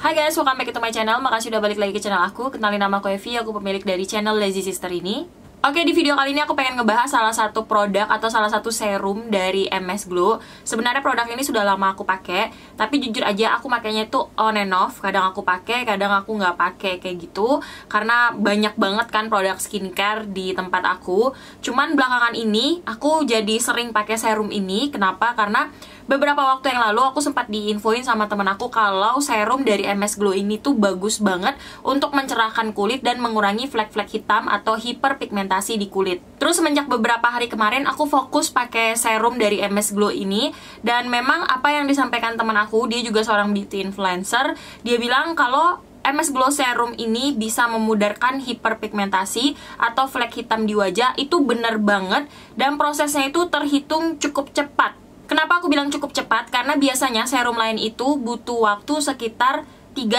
Hai guys, welcome back to my channel. Makasih udah balik lagi ke channel aku. Kenalin, nama aku Evi, aku pemilik dari channel Lazy Sister ini. Oke, di video kali ini aku pengen ngebahas salah satu produk atau salah satu serum dari MS Glow. Sebenarnya produk ini sudah lama aku pakai, tapi jujur aja aku makainya itu on and off. Kadang aku pakai, kadang aku nggak pakai kayak gitu. Karena banyak banget kan produk skincare di tempat aku. Cuman belakangan ini aku jadi sering pakai serum ini. Kenapa? Karena beberapa waktu yang lalu aku sempat diinfoin sama temen aku kalau serum dari MS Glow ini tuh bagus banget untuk mencerahkan kulit dan mengurangi flek-flek hitam atau hiperpigmentasi di kulit. Terus semenjak beberapa hari kemarin aku fokus pakai serum dari MS Glow ini, dan memang apa yang disampaikan temen aku, dia juga seorang beauty influencer, dia bilang kalau MS Glow Serum ini bisa memudarkan hiperpigmentasi atau flek hitam di wajah. Itu bener banget, dan prosesnya itu terhitung cukup cepat. Kenapa aku bilang cukup cepat? Karena biasanya serum lain itu butuh waktu sekitar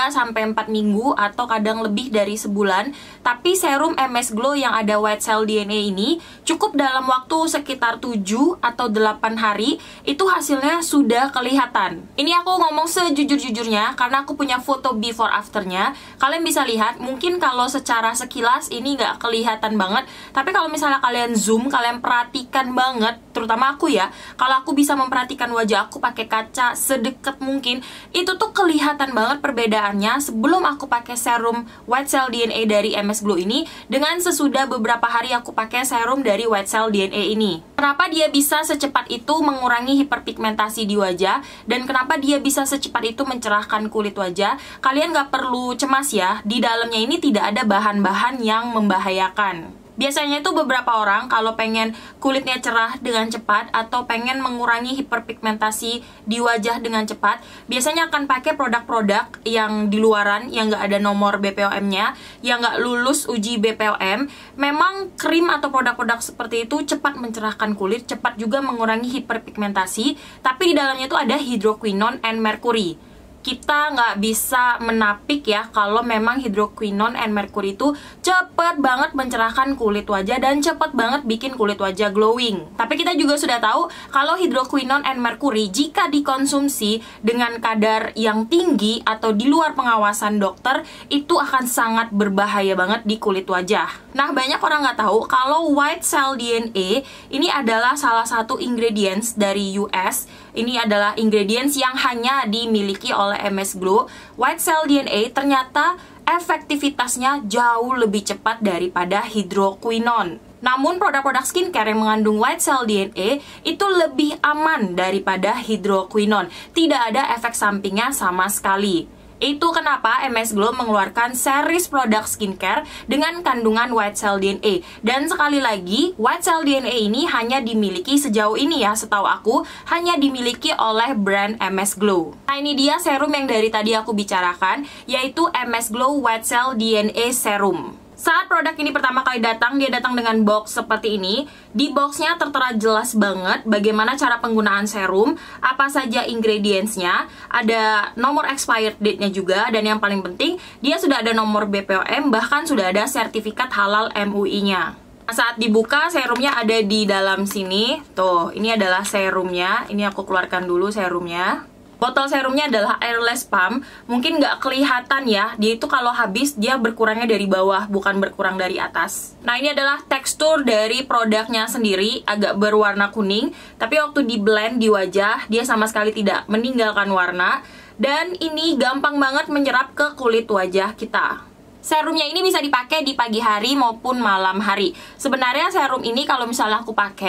3-4 minggu atau kadang lebih dari sebulan. Tapi serum MS Glow yang ada White Cell DNA ini cukup dalam waktu sekitar 7 atau 8 hari itu hasilnya sudah kelihatan. Ini aku ngomong sejujur-jujurnya karena aku punya foto before afternya. Kalian bisa lihat, mungkin kalau secara sekilas ini nggak kelihatan banget, tapi kalau misalnya kalian zoom, kalian perhatikan banget, terutama aku ya, kalau aku bisa memperhatikan wajah aku pakai kaca sedekat mungkin, itu tuh kelihatan banget perbedaannya sebelum aku pakai serum White Cell DNA dari MS Glow ini dengan sesudah beberapa hari aku pakai serum dari White Cell DNA ini. Kenapa dia bisa secepat itu mengurangi hiperpigmentasi di wajah, dan kenapa dia bisa secepat itu mencerahkan kulit wajah? Kalian gak perlu cemas ya, di dalamnya ini tidak ada bahan-bahan yang membahayakan. Biasanya itu beberapa orang kalau pengen kulitnya cerah dengan cepat atau pengen mengurangi hiperpigmentasi di wajah dengan cepat, biasanya akan pakai produk-produk yang di luaran, yang nggak ada nomor BPOM-nya, yang nggak lulus uji BPOM. Memang krim atau produk-produk seperti itu cepat mencerahkan kulit, cepat juga mengurangi hiperpigmentasi, tapi di dalamnya itu ada hydroquinone and mercury. Kita nggak bisa menapik ya kalau memang hydroquinone and mercury itu cepet banget mencerahkan kulit wajah dan cepet banget bikin kulit wajah glowing. Tapi kita juga sudah tahu kalau hydroquinone and mercury jika dikonsumsi dengan kadar yang tinggi atau di luar pengawasan dokter, itu akan sangat berbahaya banget di kulit wajah. Nah, banyak orang nggak tahu kalau White Cell DNA ini adalah salah satu ingredients dari US. Ini adalah ingredients yang hanya dimiliki oleh MS Glow. White Cell DNA ternyata efektivitasnya jauh lebih cepat daripada hydroquinone. Namun produk-produk skincare yang mengandung White Cell DNA itu lebih aman daripada hydroquinone. Tidak ada efek sampingnya sama sekali. Itu kenapa MS Glow mengeluarkan series produk skincare dengan kandungan White Cell DNA. Dan sekali lagi, White Cell DNA ini hanya dimiliki sejauh ini ya, setahu aku, hanya dimiliki oleh brand MS Glow. Nah, ini dia serum yang dari tadi aku bicarakan, yaitu MS Glow White Cell DNA Serum. Saat produk ini pertama kali datang, dia datang dengan box seperti ini. Di boxnya tertera jelas banget bagaimana cara penggunaan serum, apa saja ingredientsnya, ada nomor expired date-nya juga, dan yang paling penting, dia sudah ada nomor BPOM, bahkan sudah ada sertifikat halal MUI-nya. Saat dibuka, serumnya ada di dalam sini. Tuh, ini adalah serumnya. Ini aku keluarkan dulu serumnya. Botol serumnya adalah airless pump. Mungkin nggak kelihatan ya, dia itu kalau habis dia berkurangnya dari bawah, bukan berkurang dari atas. Nah, ini adalah tekstur dari produknya sendiri, agak berwarna kuning. Tapi waktu di blend di wajah, dia sama sekali tidak meninggalkan warna. Dan ini gampang banget menyerap ke kulit wajah kita. Serumnya ini bisa dipakai di pagi hari maupun malam hari. Sebenarnya serum ini kalau misalnya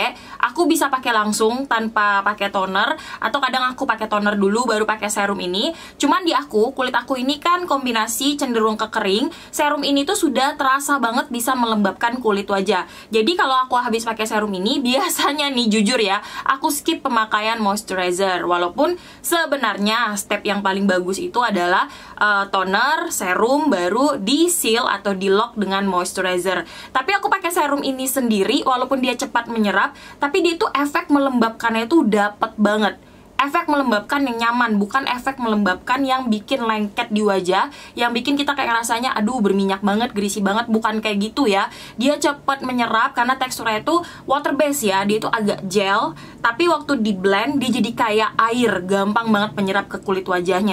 aku bisa pakai langsung tanpa pakai toner, atau kadang aku pakai toner dulu baru pakai serum ini. Cuman di kulit aku ini kan kombinasi cenderung ke kering. Serum ini tuh sudah terasa banget bisa melembabkan kulit wajah. Jadi kalau aku habis pakai serum ini, biasanya nih jujur ya, aku skip pemakaian moisturizer. Walaupun sebenarnya step yang paling bagus itu adalah toner, serum, baru di seal atau di lock dengan moisturizer. Tapi aku pakai serum ini sendiri, walaupun dia cepat menyerap, tapi dia itu efek melembabkannya itu dapet banget. Efek melembabkan yang nyaman, bukan efek melembabkan yang bikin lengket di wajah, yang bikin kita kayak ngerasanya aduh berminyak banget, greasy banget. Bukan kayak gitu ya. Dia cepat menyerap karena teksturnya itu water base ya, dia itu agak gel, tapi waktu di blend dia jadi kayak air, gampang banget menyerap ke kulit wajahnya.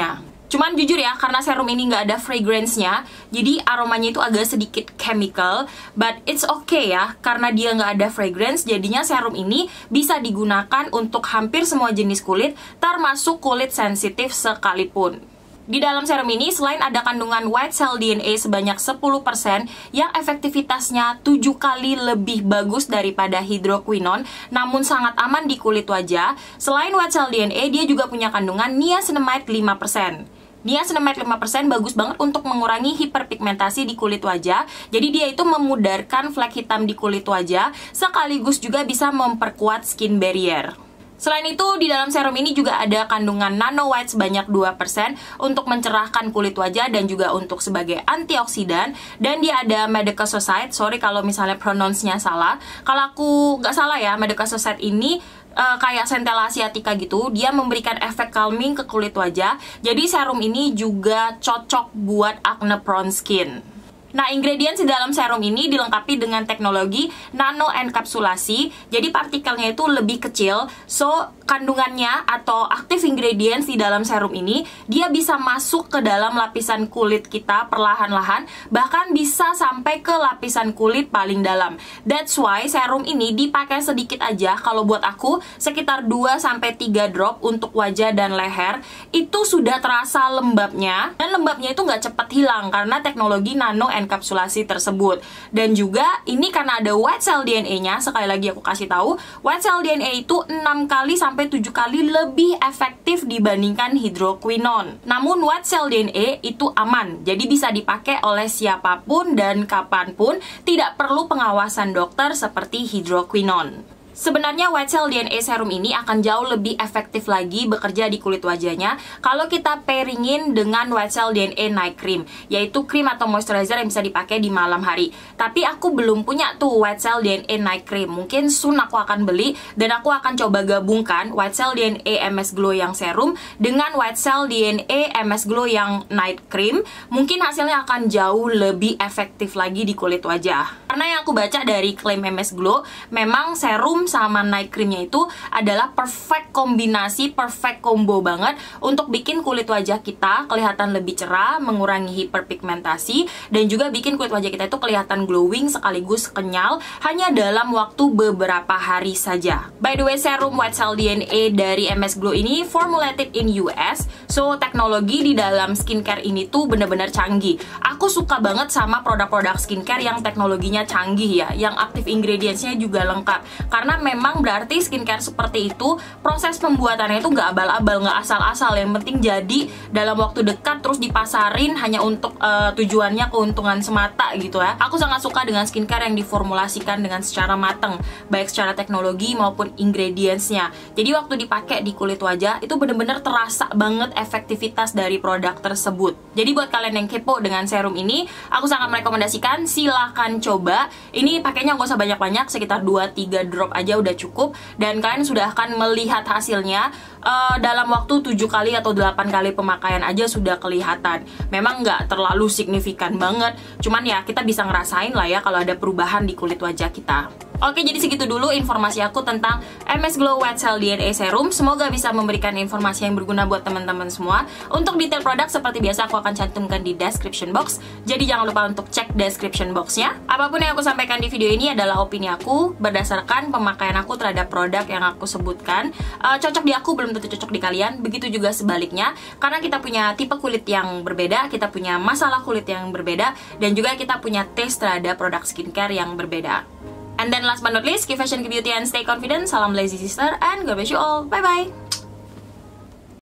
Cuman jujur ya, karena serum ini nggak ada fragrance-nya, jadi aromanya itu agak sedikit chemical. But it's okay ya, karena dia nggak ada fragrance, jadinya serum ini bisa digunakan untuk hampir semua jenis kulit, termasuk kulit sensitif sekalipun. Di dalam serum ini, selain ada kandungan white cell DNA sebanyak 10% yang efektivitasnya 7 kali lebih bagus daripada hidroquinone, namun sangat aman di kulit wajah, selain white cell DNA, dia juga punya kandungan niacinamide 5%. Niacinamide 5% bagus banget untuk mengurangi hiperpigmentasi di kulit wajah. Jadi dia itu memudarkan flek hitam di kulit wajah, sekaligus juga bisa memperkuat skin barrier. Selain itu, di dalam serum ini juga ada kandungan nano white sebanyak 2% untuk mencerahkan kulit wajah dan juga untuk sebagai antioksidan. Dan dia ada Medicassoside, sorry kalau misalnya pronounce-nya salah. Kalau aku nggak salah ya, Medicassoside ini kayak centella asiatica gitu, dia memberikan efek calming ke kulit wajah. Jadi serum ini juga cocok buat acne prone skin. Nah, ingredients di dalam serum ini dilengkapi dengan teknologi nano enkapsulasi. Jadi partikelnya itu lebih kecil, so kandungannya atau active ingredients di dalam serum ini dia bisa masuk ke dalam lapisan kulit kita perlahan-lahan, bahkan bisa sampai ke lapisan kulit paling dalam. That's why serum ini dipakai sedikit aja. Kalau buat aku sekitar 2-3 drop untuk wajah dan leher itu sudah terasa lembabnya, dan lembabnya itu nggak cepat hilang karena teknologi nano enkapsulasi tersebut. Dan juga ini karena ada white cell DNA-nya, sekali lagi aku kasih tahu, white cell DNA itu 6 kali sampai 7 kali lebih efektif dibandingkan hidroquinone. Namun white cell DNA itu aman, jadi bisa dipakai oleh siapapun dan kapanpun, tidak perlu pengawasan dokter seperti hidroquinone. Sebenarnya white cell DNA serum ini akan jauh lebih efektif lagi bekerja di kulit wajahnya kalau kita pairingin dengan white cell DNA night cream, yaitu krim atau moisturizer yang bisa dipakai di malam hari. Tapi aku belum punya tuh white cell DNA night cream. Mungkin soon aku akan beli dan aku akan coba gabungkan white cell DNA MS Glow yang serum dengan white cell DNA MS Glow yang night cream. Mungkin hasilnya akan jauh lebih efektif lagi di kulit wajah. Karena yang aku baca dari klaim MS Glow, memang serum sama night creamnya itu adalah perfect kombinasi, perfect combo banget untuk bikin kulit wajah kita kelihatan lebih cerah, mengurangi hiperpigmentasi, dan juga bikin kulit wajah kita itu kelihatan glowing sekaligus kenyal hanya dalam waktu beberapa hari saja. By the way, serum white cell DNA dari MS Glow ini formulated in US, so teknologi di dalam skincare ini tuh bener-bener canggih. Aku suka banget sama produk-produk skincare yang teknologinya canggih ya, yang active ingredients-nya juga lengkap, karena memang berarti skincare seperti itu proses pembuatannya itu nggak abal-abal, nggak asal-asal. Yang penting jadi dalam waktu dekat, terus dipasarin hanya untuk tujuannya keuntungan semata gitu ya. Aku sangat suka dengan skincare yang diformulasikan dengan secara matang, baik secara teknologi maupun ingredients-nya. Jadi waktu dipakai di kulit wajah itu bener-bener terasa banget efektivitas dari produk tersebut. Jadi buat kalian yang kepo dengan serum ini, aku sangat merekomendasikan, silahkan coba. Ini pakainya nggak usah banyak-banyak, sekitar 2-3 drop aja udah cukup, dan kalian sudah akan melihat hasilnya dalam waktu 7 kali atau 8 kali pemakaian aja sudah kelihatan. Memang nggak terlalu signifikan banget, cuman ya kita bisa ngerasain lah ya kalau ada perubahan di kulit wajah kita. Oke, jadi segitu dulu informasi aku tentang MS Glow White Cell DNA Serum. Semoga bisa memberikan informasi yang berguna buat teman-teman semua. Untuk detail produk seperti biasa aku akan cantumkan di description box, jadi jangan lupa untuk cek description boxnya. Apapun yang aku sampaikan di video ini adalah opini aku berdasarkan pemakaian aku terhadap produk yang aku sebutkan. Cocok di aku belum tentu cocok di kalian, begitu juga sebaliknya, karena kita punya tipe kulit yang berbeda, kita punya masalah kulit yang berbeda, dan juga kita punya taste terhadap produk skincare yang berbeda. And then last but not least, keep fashion, keep beauty, and stay confident. Salam Lazy Sister, and God bless you all. Bye-bye!